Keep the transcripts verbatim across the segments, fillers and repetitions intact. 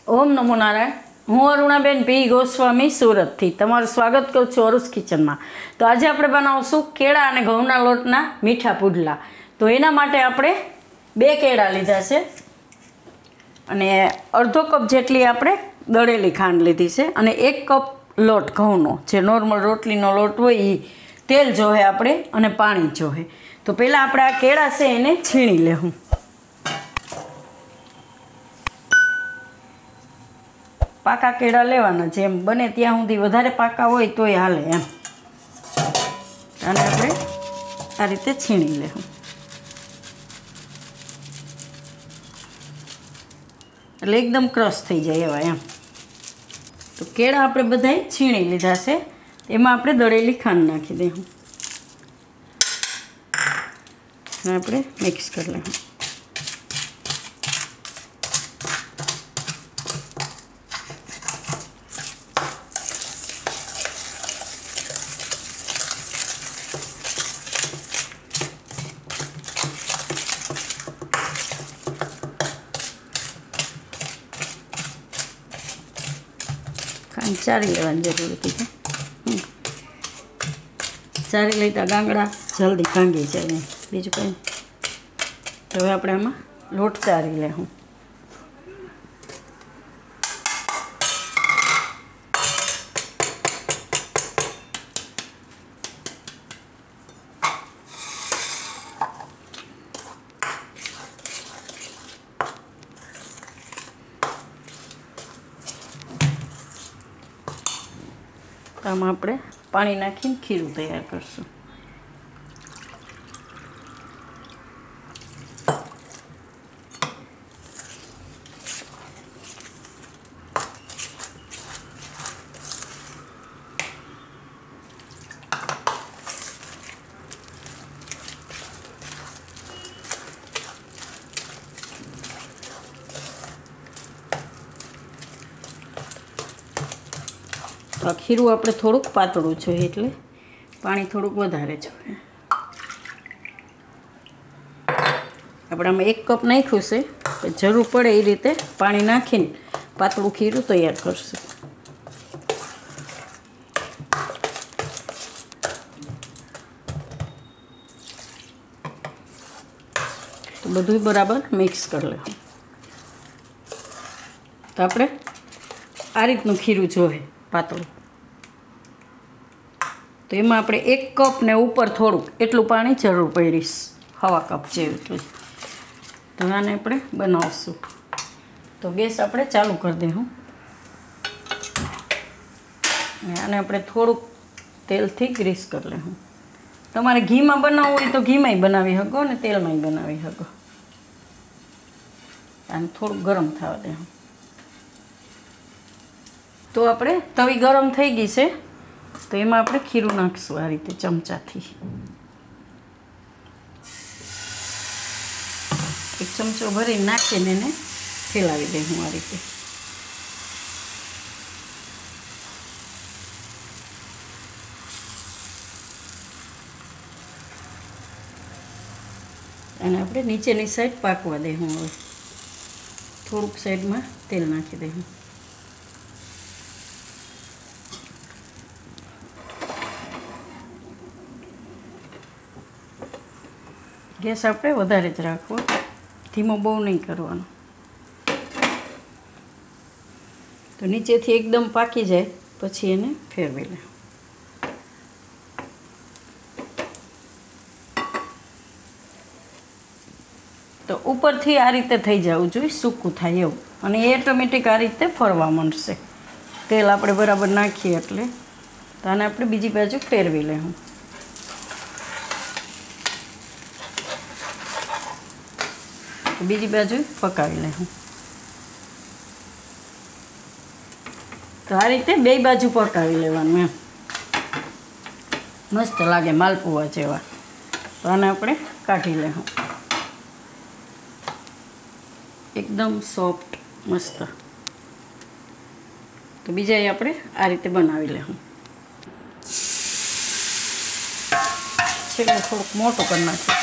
ओम नमो नारायण। हूँ अरुणाबेन पी गोस्वामी सूरत थी तमारुं स्वागत करूं छुं अरुस किचन में। तो आज आपणे बनावशुं केळा अने घऊना लोटना मीठा पुडला। तो एना माटे आपणे बे केळा लीधा छे अने अर्धो कप जेटली आपणे दळेली खांड लीधी छे अने एक कप लोट घऊनो जे नॉर्मल रोटलीनो लोट होय ई तेल जोहे आपणे अने पाणी जोहे। तो पहेला आपणे आ केळा छे एने छीणी लेहुं। पाका केळा लेवाना जेम बने त्यां सुधी वधारे पाका होय तोय हाले एम अने आपणे आ रीते छीणी लेहुं। એટલે एकदम क्रश थई जाय एवा एम। तो केळा आपणे बधाय छीणी लीधा छे एमां आपणे दळेली खांड नाखी देहुं अने आपणे मिक्स करी लेहुं। चारी लेवानी जरूर थी चारी लेता गांगड़ा जल्दी भांगी जाए बीजू कई। तो हवे आपणे आमां लोट चारी लेहुं। आमां आपणे पाणी नाखीने खीરું तैयार करशुं। आ खीરું આપણે થોડુંક પાતળું જોઈએ એટલે પાણી થોડુંક વધારે જોઈએ। આપણે આમાં એક કપ નાખ્યું છે તો જરૂર પડે એ રીતે પાણી નાખીને પાતળું ખીરું તૈયાર કરશું। તો બધું બરાબર મિક્સ કરી લેવું। તો આપણે આ રીતનું ખીરું જોઈએ પાતળું। तो एमां आपणे एक कप ने ऊपर थोड़ुं एटलुं पाणी जरूर पड़ीश हवा कप जेटलुं। तो आने आपणे बनावशुं। तो गैस आपणे चालू कर देहुं आने आपणे थोड़ुं तेलथी ग्रीस कर लेहुं। तमारे घी में बनावुं होय तो घी में बनावी शको ने तेल में बनावी शको। आने थोड़ुं गरम थवा देहुं। तो आपणे तवी गरम थई गई छे तो एमां आपणे खीરું नाखशुं आ रीते चमचाथी। एक चमचो भरी नाखीने एने फैलावी देहुं आ रीते। अने आपणे नीचेनी साइड पाकवा देहुं। हवे थोड़ुंक साइडमां तेल नाखी देहुं। गैस आपणे वधारे ज राखवो धीमो बहु नहीं करवानो। तो नीचेथी एकदम पाकी जाए पछी एने फेरवी ले। तो उपरथी आ रीते थई जवुं जोईए सूकું थाय एवुं अने ऑटोमेटिक आ रीते फरवा मांडशे। तेल आपणे बराबर नाखीए एटले। तो आने आपणे बीजी बाजू फेरवी लेहुं। बीजी बाजू पकावी लेहुं। तो आ रीते बे बाजू पकावी लेवानुं एम मस्त लागे मालपुआ जेवा। तो आने आपणे काढी लेहुं। एकदम सॉफ्ट मस्त। तो बीजा आपणे आ रीते बनावी लेहुं। छेल्ले थोड़ुंक मोटुं करी नाखीए।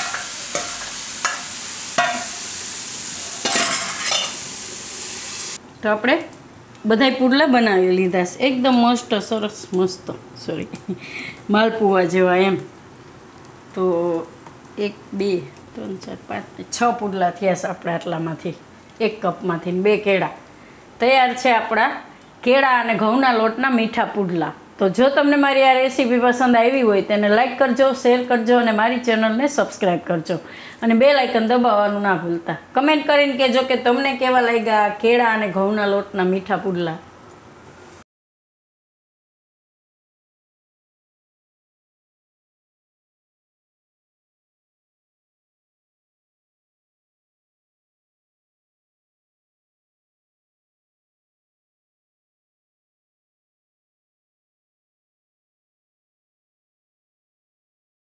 તો આપણે બધાય પુડલા બનાવી લીધા છે, એકદમ મસ્ત સરસ મસ્ત સોરી માલપુવા જેવા એમ. તો એક બે ત્રણ ચાર પાંચ છ પુડલા થયા છે આપણે આટલામાંથી, એક કપમાંથી બે કેળા. તૈયાર છે આપણા કેળા અને ઘઉંના લોટના મીઠા પુડલા. તો જો તમને મારી આ રેસીપી પસંદ આવી હોય તેને લાઇક કરજો, શેર કરજો અને મારી ચેનલને સબસ્ક્રાઈબ કરજો અને બે લાઇકન દબાવવાનું ના ભૂલતા. કમેન્ટ કરીને કહેજો કે તમને કેવા લાગ્યા કેળા અને ઘઉંના લોટના મીઠા પુડલા.